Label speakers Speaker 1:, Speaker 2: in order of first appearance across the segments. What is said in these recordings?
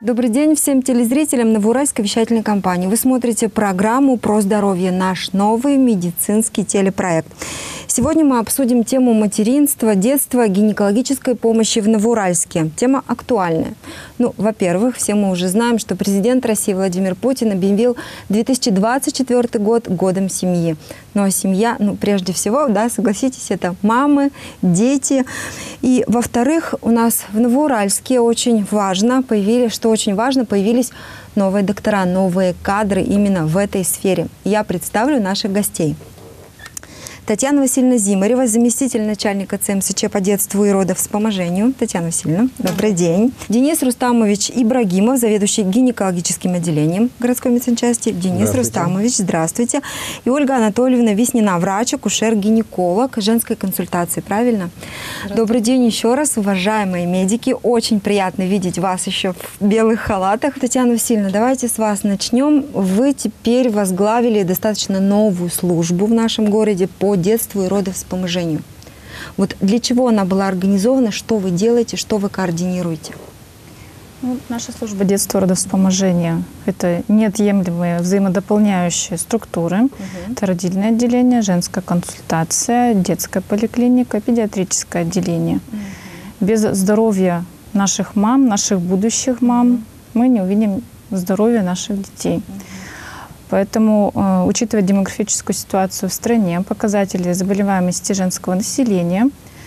Speaker 1: Добрый день всем телезрителям Новоуральской вещательной компании. Вы смотрите программу «Про здоровье», наш новый медицинский телепроект. Сегодня мы обсудим тему материнства, детства, гинекологической помощи в Новоуральске. Тема актуальная. Во-первых, все мы уже знаем, что президент России Владимир Путин объявил 2024 год годом семьи. Ну а семья, прежде всего, согласитесь, это мамы, дети. И, во-вторых, у нас в Новоуральске очень важно появились новые доктора, новые кадры именно в этой сфере. Я представлю наших гостей. Татьяна Васильевна Зимарева, заместитель начальника ЦМСЧ по детству и родовспоможению. Татьяна Васильевна, добрый день. Денис Рустамович Ибрагимов, заведующий гинекологическим отделением городской медсанчасти. Денис Рустамович, здравствуйте. И Ольга Анатольевна Веснина, врач, акушер-гинеколог женской консультации, правильно? Добрый день еще раз, уважаемые медики. Очень приятно видеть вас еще в белых халатах. Татьяна Васильевна, давайте с вас начнем. Вы теперь возглавили достаточно новую службу в нашем городе по детству и родовспоможению. Вот для чего она была организована, что вы делаете, что вы координируете?
Speaker 2: Наша служба детства и родовспоможения – это неотъемлемые взаимодополняющие структуры. Это родильное отделение, женская консультация, детская поликлиника, педиатрическое отделение. Без здоровья наших мам, наших будущих мам, мы не увидим здоровья наших детей. Поэтому, учитывая демографическую ситуацию в стране, показатели заболеваемости женского населения,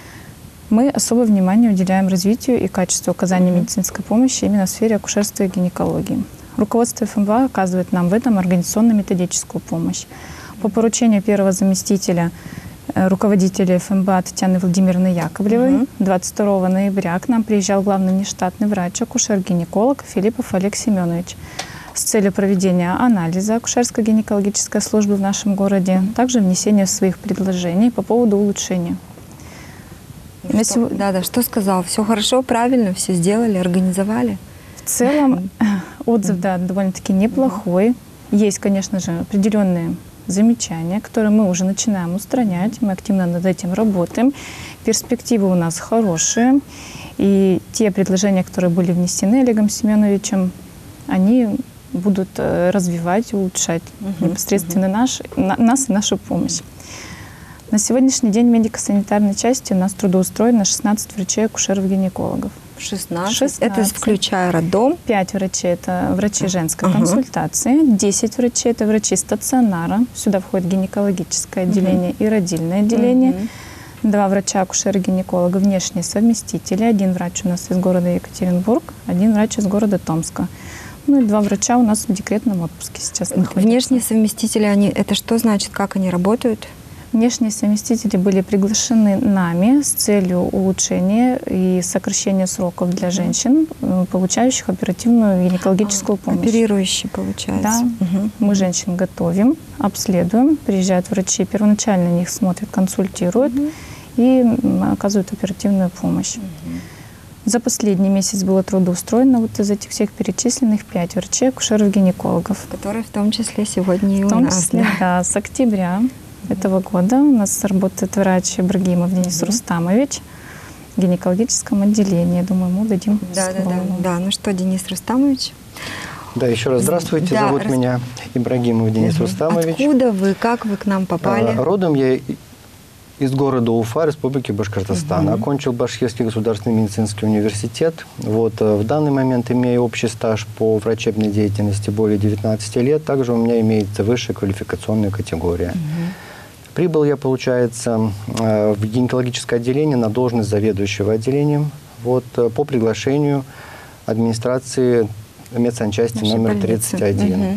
Speaker 2: мы особое внимание уделяем развитию и качеству оказания медицинской помощи именно в сфере акушерства и гинекологии. Руководство ФМБА оказывает нам в этом организационно-методическую помощь. По поручению первого заместителя руководителя ФМБА Татьяны Владимировны Яковлевой 22 ноября к нам приезжал главный внештатный врач, акушер-гинеколог Филиппов Олег Семенович с целью проведения анализа акушерско-гинекологической службы в нашем городе, также внесения своих предложений по поводу улучшения.
Speaker 1: Что сказал? Все хорошо, правильно, все сделали, организовали?
Speaker 2: В целом отзыв, довольно-таки неплохой. Есть, конечно же, определенные замечания, которые мы уже начинаем устранять. Мы активно над этим работаем. Перспективы у нас хорошие. И те предложения, которые были внесены Олегом Семеновичем, они будут развивать, улучшать непосредственно нас и нашу помощь. На сегодняшний день в медико-санитарной части у нас трудоустроено 16 врачей-акушеров-гинекологов.
Speaker 1: 16? Это включая роддом?
Speaker 2: 5 врачей – это врачи женской консультации, 10 врачей – это врачи стационара. Сюда входит гинекологическое отделение и родильное отделение. 2 врача-акушера-гинеколога, внешние совместители. 1 врач у нас из города Екатеринбург, 1 врач из города Томска. И 2 врача у нас в декретном отпуске сейчас находятся.
Speaker 1: Внешние совместители, это что значит, как они работают?
Speaker 2: Внешние совместители были приглашены нами с целью улучшения и сокращения сроков для женщин, получающих оперативную гинекологическую помощь.
Speaker 1: Оперирующие, получается.
Speaker 2: Да. Мы женщин готовим, обследуем, приезжают врачи, первоначально на них смотрят, консультируют и оказывают оперативную помощь. За последний месяц было трудоустроено из этих всех перечисленных 5 врачей, акушеров-гинекологов.
Speaker 1: Которые в том числе сегодня и у нас.
Speaker 2: В том числе, с октября этого года у нас работает врач Ибрагимов Денис Рустамович в гинекологическом отделении. Думаю, мы дадим слово.
Speaker 1: Денис Рустамович.
Speaker 3: Да, еще раз здравствуйте. Зовут меня Ибрагимов Денис Рустамович.
Speaker 1: Откуда вы, как вы к нам попали?
Speaker 3: Родом я из города Уфа, Республики Башкортостан. Окончил Башкирский государственный медицинский университет. В данный момент имею общий стаж по врачебной деятельности более 19 лет. Также у меня имеется высшая квалификационная категория. Прибыл я, получается, в гинекологическое отделение на должность заведующего отделением по приглашению администрации медсанчасти номер 31.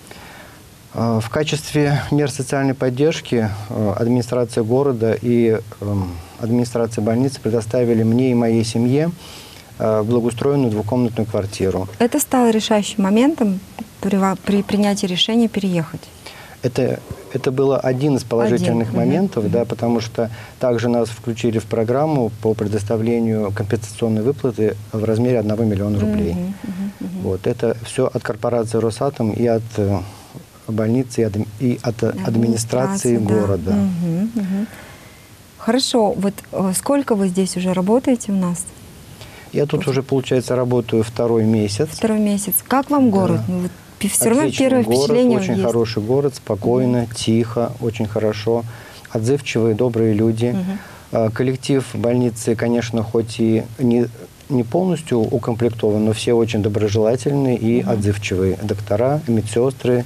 Speaker 3: В качестве мер социальной поддержки администрация города и администрация больницы предоставили мне и моей семье благоустроенную двухкомнатную квартиру.
Speaker 1: Это стало решающим моментом при принятии решения переехать?
Speaker 3: Это было один из положительных моментов, потому что также нас включили в программу по предоставлению компенсационной выплаты в размере 1 миллиона рублей. Это все от корпорации «Росатом» и от больницы и от администрации города.
Speaker 1: Хорошо. Сколько вы здесь уже работаете у нас?
Speaker 3: Я тут уже, получается, работаю второй месяц.
Speaker 1: Второй месяц. Как вам город? Ну, вот все равно
Speaker 3: Отличный
Speaker 1: первое
Speaker 3: город,
Speaker 1: впечатление
Speaker 3: очень
Speaker 1: есть.
Speaker 3: хороший город, спокойно, тихо, очень хорошо. Отзывчивые, добрые люди. Коллектив больницы, конечно, хоть и не полностью укомплектован, но все очень доброжелательные и отзывчивые. Доктора, медсестры,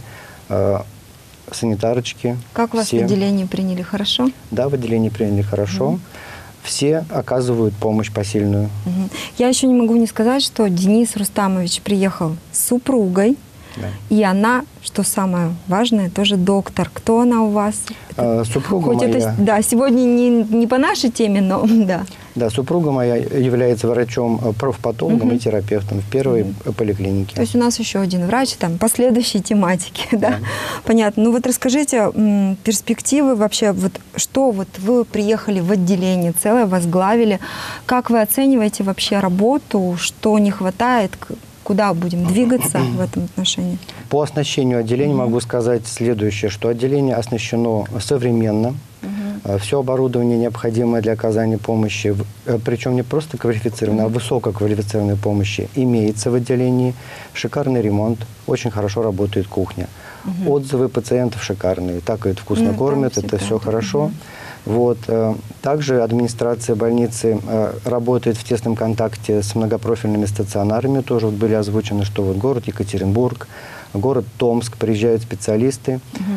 Speaker 3: санитарочки.
Speaker 1: Как вас в
Speaker 3: все.
Speaker 1: отделении приняли? Хорошо?
Speaker 3: Да, в отделении приняли хорошо. Все оказывают помощь посильную.
Speaker 1: Я еще не могу не сказать, что Денис Рустамович приехал с супругой,
Speaker 3: Да.
Speaker 1: и она, что самое важное, тоже доктор. Кто она у вас?
Speaker 3: Супруга
Speaker 1: Хоть
Speaker 3: моя,
Speaker 1: это, да, сегодня не по нашей теме, но да.
Speaker 3: да, супруга моя является врачом, профпатологом и терапевтом в первой поликлинике.
Speaker 1: То есть у нас еще один врач, там, по следующей тематике, да? Понятно. Ну вот расскажите перспективы вообще, вот что вот вы приехали в отделение целое, возглавили, как вы оцениваете вообще работу, что не хватает, куда будем двигаться в этом отношении?
Speaker 3: По оснащению отделения могу сказать следующее, что отделение оснащено современно. Все оборудование, необходимое для оказания помощи, причем не просто квалифицированной, а высококвалифицированной помощи, имеется в отделении. Шикарный ремонт, очень хорошо работает кухня. Отзывы пациентов шикарные, так и вкусно кормят, это все хорошо. Вот. Также администрация больницы работает в тесном контакте с многопрофильными стационарами. Тоже вот были озвучены, что вот город Екатеринбург, город Томск, приезжают специалисты,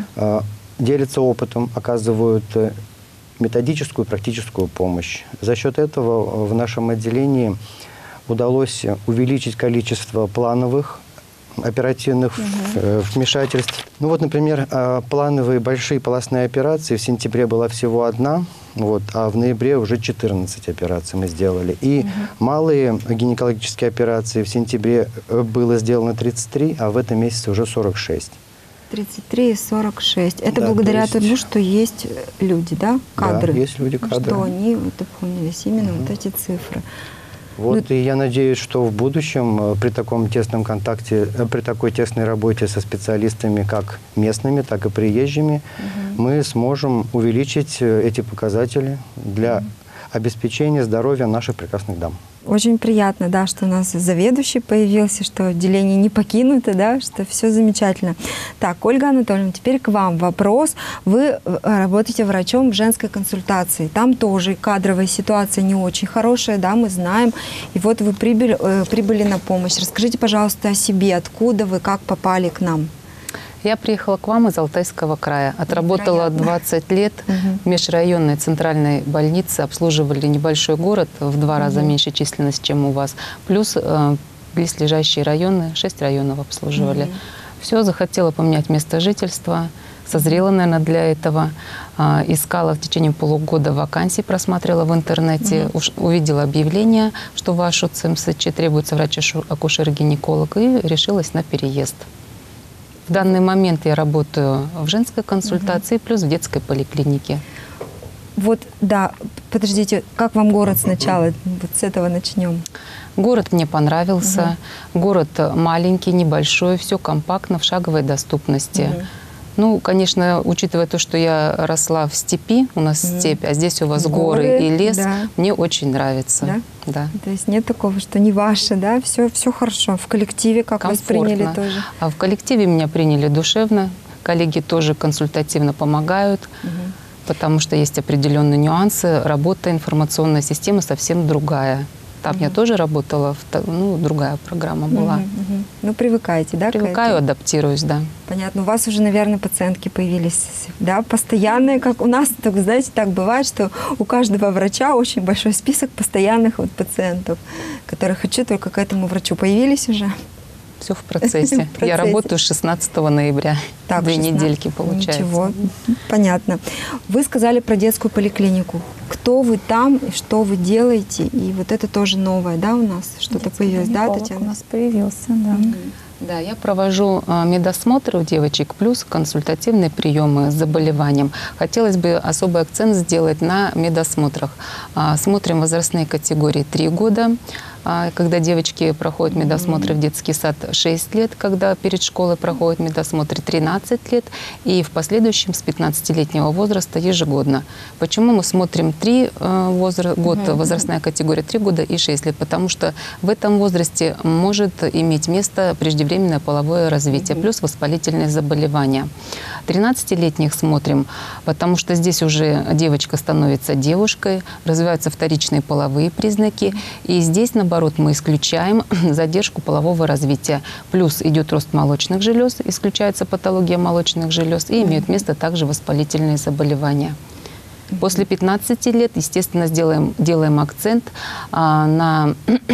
Speaker 3: делятся опытом, оказывают методическую и практическую помощь. За счет этого в нашем отделении удалось увеличить количество плановых оперативных вмешательств. Ну вот, например, плановые большие полостные операции в сентябре была всего одна, вот, а в ноябре уже 14 операций мы сделали. И малые гинекологические операции в сентябре было сделано 33, а в этом месяце уже 46.
Speaker 1: 33 и 46. Это
Speaker 3: Да,
Speaker 1: благодаря
Speaker 3: то есть-
Speaker 1: тому, что есть люди, да, кадры.
Speaker 3: Да, есть люди, кадры.
Speaker 1: Что они вот дополнились именно вот эти цифры.
Speaker 3: Вот, и я надеюсь, что в будущем при таком тесном контакте, при такой тесной работе со специалистами, как местными, так и приезжими, мы сможем увеличить эти показатели для обеспечения здоровья наших прекрасных дам.
Speaker 1: Очень приятно, да, что у нас заведующий появился, что отделение не покинуто, да, что все замечательно. Так, Ольга Анатольевна, теперь к вам вопрос. Вы работаете врачом в женской консультации. Там тоже кадровая ситуация не очень хорошая, да, мы знаем. И вот вы прибыли на помощь. Расскажите, пожалуйста, о себе. Откуда вы, как попали к нам?
Speaker 4: Я приехала к вам из Алтайского края. Отработала 20 лет в межрайонной центральной больнице. Обслуживали небольшой город, в 2 раза меньше численность, чем у вас. Плюс близлежащие районы, 6 районов обслуживали. Все, захотела поменять место жительства. Созрела, наверное, для этого. Искала в течение полугода вакансий, просматривала в интернете. Увидела объявление, что в вашу ЦМСЧ требуется врач-акушер-гинеколог. И решилась на переезд. В данный момент я работаю в женской консультации, плюс в детской поликлинике.
Speaker 1: Вот, да, подождите, как вам город сначала? Вот с этого начнем.
Speaker 4: Город мне понравился. Город маленький, небольшой, все компактно, в шаговой доступности. Ну, конечно, учитывая то, что я росла в степи, у нас степь, а здесь у вас горы и лес,
Speaker 1: да.
Speaker 4: мне очень нравится.
Speaker 1: Да?
Speaker 4: Да.
Speaker 1: То есть нет такого, что не ваше, да? Все хорошо. В коллективе как вас приняли
Speaker 4: Комфортно.
Speaker 1: тоже?
Speaker 4: А в коллективе меня приняли душевно. Коллеги тоже консультативно помогают, потому что есть определенные нюансы. Работа информационной системы совсем другая. Там я тоже работала, другая программа была.
Speaker 1: Ну, привыкаете, да? к
Speaker 4: Привыкаю,
Speaker 1: этой?
Speaker 4: адаптируюсь, да.
Speaker 1: Понятно. У вас уже, наверное, пациентки появились, да, постоянные, как у нас, так, знаете, так бывает, что у каждого врача очень большой список постоянных вот пациентов, которые хочу только к этому врачу. Появились уже?
Speaker 4: Все в процессе. Я работаю с 16 ноября.
Speaker 1: Так,
Speaker 4: 2
Speaker 1: 16.
Speaker 4: недельки получается.
Speaker 1: Ничего, понятно. Вы сказали про детскую поликлинику. Кто вы там и что вы делаете? И вот это тоже новое, да, у нас? Что-то появилось, да,
Speaker 2: Гинеколог
Speaker 1: Татьяна?
Speaker 2: у нас появился, да.
Speaker 4: Да, я провожу медосмотры у девочек плюс консультативные приемы с заболеванием. Хотелось бы особый акцент сделать на медосмотрах. Смотрим возрастные категории 3 года, когда девочки проходят медосмотры в детский сад 6 лет, когда перед школой проходят медосмотры 13 лет, и в последующем с 15-летнего возраста ежегодно. Почему мы смотрим 3 года, возрастная категория 3 года и 6 лет? Потому что в этом возрасте может иметь место преждевременное половое развитие, плюс воспалительные заболевания. 13-летних смотрим, потому что здесь уже девочка становится девушкой, развиваются вторичные половые признаки, и здесь, наоборот, мы исключаем задержку полового развития. Плюс идет рост молочных желез, исключается патология молочных желез, и имеют место также воспалительные заболевания. После 15 лет, естественно, делаем акцент на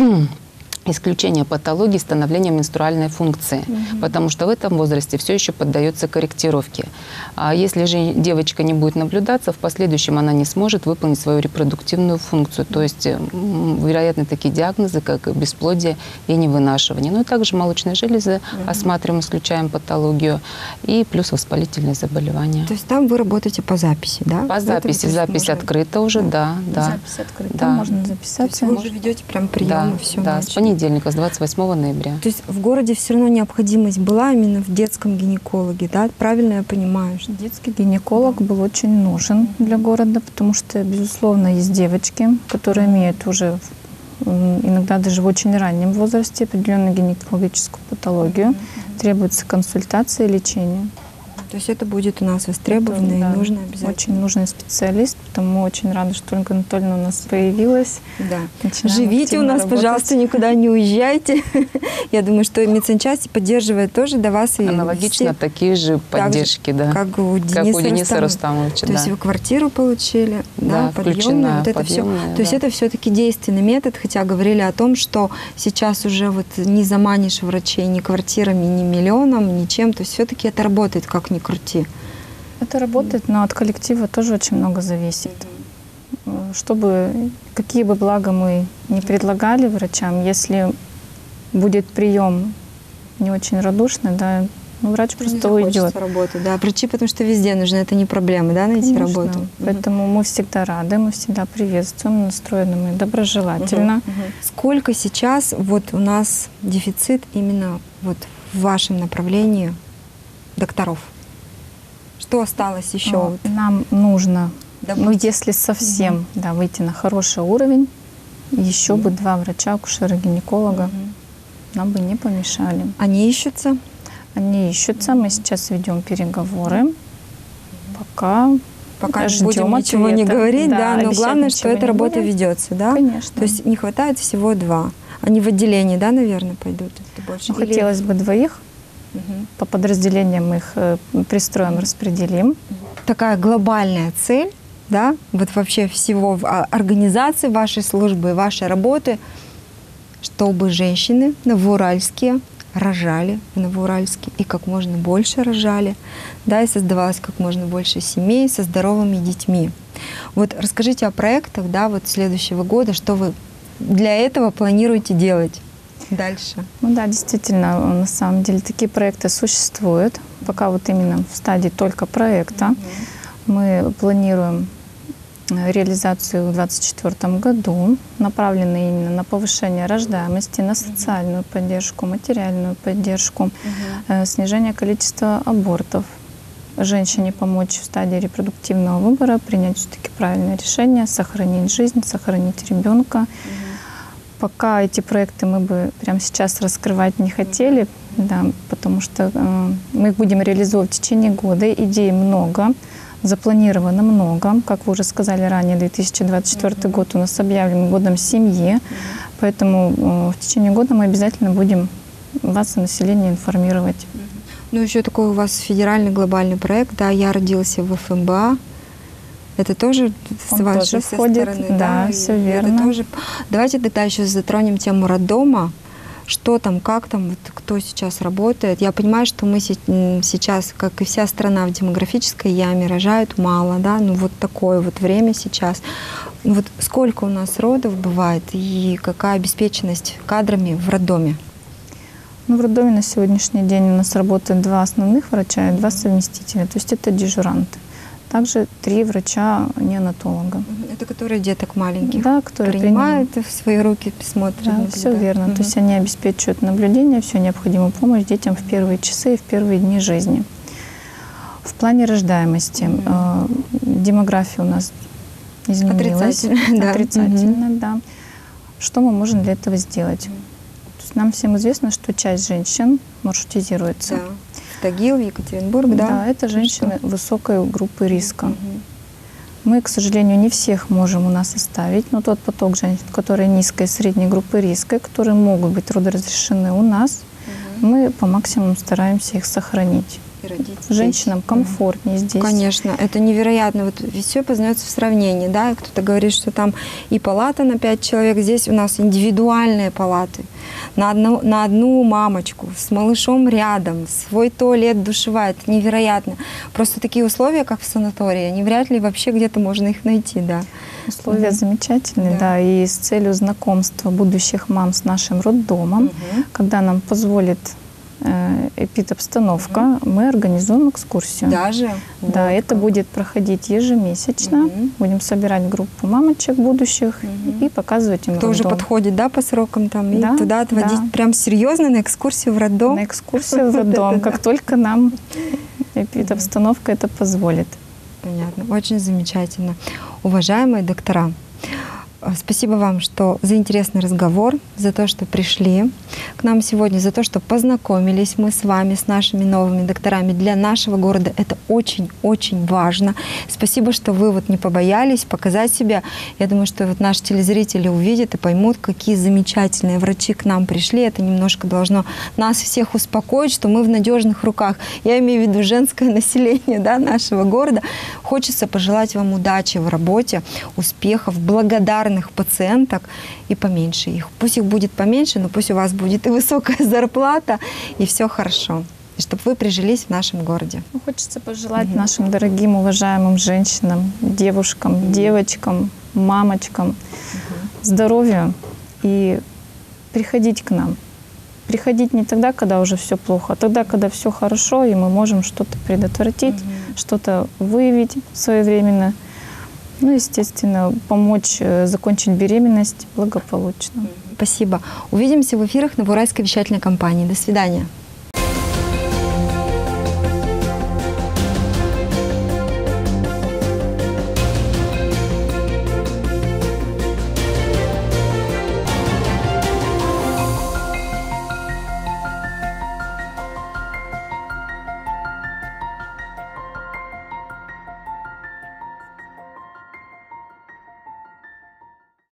Speaker 4: исключение патологии становления менструальной функции, потому что в этом возрасте все еще поддается корректировке. А если же девочка не будет наблюдаться, в последующем она не сможет выполнить свою репродуктивную функцию. То есть вероятны такие диагнозы, как бесплодие и невынашивание. Ну и также молочные железы осматриваем, исключаем патологию, и плюс воспалительные заболевания.
Speaker 1: То есть там вы работаете по записи, да?
Speaker 4: По записи. Запись открыта уже, да.
Speaker 2: Запись открыта,
Speaker 4: да.
Speaker 2: Можно записаться.
Speaker 1: Вы уже ведете прям приемы, все.
Speaker 4: Да, с понедельника, с 28 ноября.
Speaker 1: То есть в городе все равно необходимость была именно в детском гинекологе, да? Правильно я понимаю? Что...
Speaker 2: Детский гинеколог был очень нужен для города, потому что, безусловно, есть девочки, которые имеют уже иногда даже в очень раннем возрасте определенную гинекологическую патологию, требуется консультация и лечение.
Speaker 1: То есть это будет у нас востребовано и нужно обязательно.
Speaker 2: Очень нужный специалист, потому мы очень рады, что Ольга Анатольевна у нас появилась.
Speaker 1: Да.
Speaker 2: Начинаем
Speaker 1: Живите у нас,
Speaker 2: работать.
Speaker 1: пожалуйста, никуда не уезжайте. Я думаю, что медсанчасть поддерживает тоже до вас. И
Speaker 4: аналогично такие же поддержки, да.
Speaker 1: Как у Дениса
Speaker 4: Рустамовича.
Speaker 1: То есть вы квартиру получили, подъемную, вот это все. То есть это все-таки действенный метод, хотя говорили о том, что сейчас уже вот не заманишь врачей ни квартирами, ни миллионом, ничем. То есть все-таки это работает, как ни крути.
Speaker 2: Это работает, но от коллектива тоже очень много зависит. Какие бы блага мы ни предлагали врачам, если будет прием не очень радушный, да, врач просто уйдет.
Speaker 1: Работать, да. Врачи, потому что везде нужны, это не проблема, да, найти работу.
Speaker 2: Поэтому мы всегда рады, мы всегда приветствуем, настроены мы доброжелательно.
Speaker 1: Сколько сейчас вот у нас дефицит именно вот в вашем направлении докторов? Что осталось еще?
Speaker 2: Нам нужно, если совсем выйти на хороший уровень, еще бы 2 врача, акушера-гинеколога нам бы не помешали.
Speaker 1: Они ищутся?
Speaker 2: Они ищутся. Мы сейчас ведем переговоры. Пока
Speaker 1: не будем ничего не говорить, но главное, что эта работа ведется, да?
Speaker 2: Конечно.
Speaker 1: То есть не хватает всего 2. Они в отделении, да, наверное, пойдут?
Speaker 2: Хотелось бы 2. По подразделениям мы их пристроим, распределим.
Speaker 1: Такая глобальная цель, да, вот вообще всего организации вашей службы, вашей работы, чтобы женщины новоуральские рожали в Новоуральске и как можно больше рожали, да, и создавалось как можно больше семей со здоровыми детьми. Вот расскажите о проектах, да, вот следующего года, что вы для этого планируете делать дальше?
Speaker 2: Ну да, действительно, на самом деле такие проекты существуют. Пока вот именно в стадии только проекта. Мы планируем реализацию в 2024 году, направленную именно на повышение рождаемости, на социальную поддержку, материальную поддержку, снижение количества абортов. Женщине помочь в стадии репродуктивного выбора, принять все-таки правильное решение, сохранить жизнь, сохранить ребенка. Пока эти проекты мы бы прямо сейчас раскрывать не хотели, да, потому что мы их будем реализовывать в течение года. Идей много, запланировано много. Как вы уже сказали ранее, 2024 год у нас объявлен годом семьи, поэтому в течение года мы обязательно будем вас и население информировать.
Speaker 1: Ну, еще такой у вас федеральный глобальный проект, да, «Я родился в ФМБА». Это тоже с вашей стороны,
Speaker 2: да, все верно.
Speaker 1: Это тоже... Давайте тогда еще затронем тему роддома. Что там, как там, вот кто сейчас работает. Я понимаю, что мы сейчас, как и вся страна, в демографической яме, рожают мало, да, ну вот такое вот время сейчас. Ну вот сколько у нас родов бывает и какая обеспеченность кадрами в роддоме?
Speaker 2: Ну, в роддоме на сегодняшний день у нас работает 2 основных врача и 2 совместителя, то есть это дежуранты. Также 3 врача-неонатолога.
Speaker 1: Это которые деток маленьких
Speaker 2: Да, которые
Speaker 1: принимают в свои руки, смотрят.
Speaker 2: Да, все верно. То есть они обеспечивают наблюдение, всю необходимую помощь детям в первые часы и в первые дни жизни. В плане рождаемости демография у нас изменилась. Отрицательно, да. Что мы можем для этого сделать? То есть нам всем известно, что часть женщин маршрутизируется.
Speaker 1: Да. Тагил, Екатеринбург, да?
Speaker 2: Да, это женщины высокой группы риска. Мы, к сожалению, не всех можем у нас оставить, но тот поток женщин, которые низкой и средней группы риска, которые могут быть родоразрешены у нас, мы по максимуму стараемся их сохранить. Женщинам комфортнее здесь.
Speaker 1: Конечно, это невероятно. Вот все познается в сравнении, да. Кто-то говорит, что там и палата на 5 человек, здесь у нас индивидуальные палаты. На одну мамочку, с малышом рядом, свой туалет, душевая. Это невероятно. Просто такие условия, как в санатории, они вряд ли вообще где-то можно их найти, да.
Speaker 2: Условия замечательные, да. И с целью знакомства будущих мам с нашим роддомом, когда нам позволит эпидобстановка, мы организуем экскурсию.
Speaker 1: Даже?
Speaker 2: Да,
Speaker 1: вот
Speaker 2: это
Speaker 1: как.
Speaker 2: будет проходить ежемесячно. Будем собирать группу мамочек будущих и показывать им
Speaker 1: кто
Speaker 2: роддом.
Speaker 1: уже подходит, да, по срокам там,
Speaker 2: Да,
Speaker 1: и туда отводить прям серьезно на экскурсию в роддом.
Speaker 2: На экскурсию в роддом, как только нам эпидобстановка это позволит.
Speaker 1: Понятно, очень замечательно. Уважаемые доктора, спасибо вам, что за интересный разговор, за то, что пришли к нам сегодня, за то, что познакомились мы с вами, с нашими новыми докторами. Для нашего города это очень-очень важно. Спасибо, что вы вот не побоялись показать себя. Я думаю, что вот наши телезрители увидят и поймут, какие замечательные врачи к нам пришли. Это немножко должно нас всех успокоить, что мы в надежных руках. Я имею в виду женское население, да, нашего города. Хочется пожелать вам удачи в работе, успехов, благодарности пациенток и поменьше их. Пусть их будет поменьше, но пусть у вас будет и высокая зарплата, и все хорошо. И чтобы вы прижились в нашем городе.
Speaker 2: Хочется пожелать нашим дорогим, уважаемым женщинам, девушкам, девочкам, мамочкам здоровья и приходить к нам. Приходить не тогда, когда уже все плохо, а тогда, когда все хорошо, и мы можем что-то предотвратить, что-то выявить своевременно. Ну, естественно, помочь закончить беременность благополучно.
Speaker 1: Спасибо. Увидимся в эфирах Новоуральской вещательной компании. До свидания.